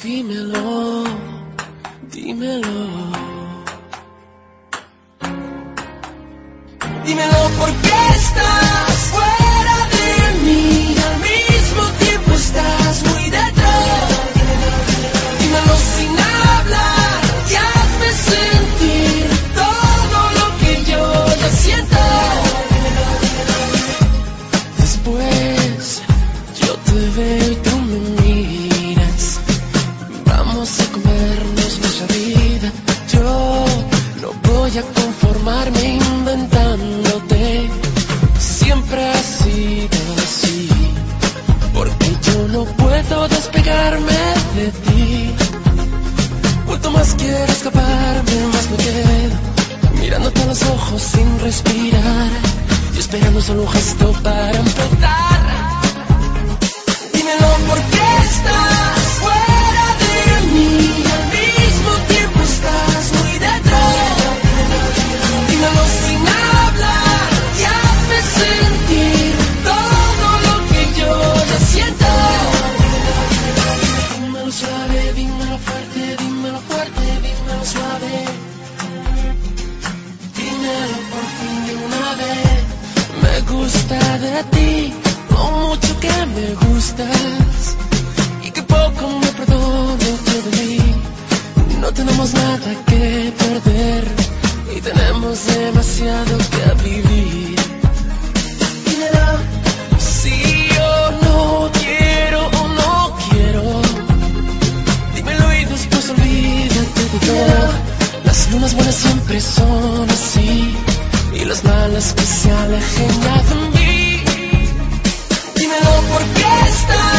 Dímelo, dímelo. Dímelo por qué estás fuera de mí, al mismo tiempo estás muy dentro. Dímelo sin hablar y hazme sentir todo lo que yo ya siento. Después yo te veo y tú me miras. Vamos a comernos nuestra vida. Yo no voy a conformarme inventándote. Siempre ha sido así, porque yo no puedo despegarme de ti. Cuanto más quiero escaparme, más me quedo mirándote a los ojos sin respirar y esperando solo un gesto para empezar. Dímelo por qué estás fuera de mí, al mismo tiempo estás muy dentro. Dímelo sin hablar y hazme sentir todo lo que yo ya siento. Dímelo suave, dímelo fuerte, dímelo fuerte, dímelo suave. Dímelo por fin de una vez. Me gusta de ti, lo mucho que me gustas y que poco me perdono de mí. No tenemos nada que perder y tenemos demasiado que vivir. Dímelo si yo no quiero o no quiero. Dímelo y después olvídate de todo. Las lunas buenas siempre son así y las malas que se alejen ya de mí. Dímelo por qué estás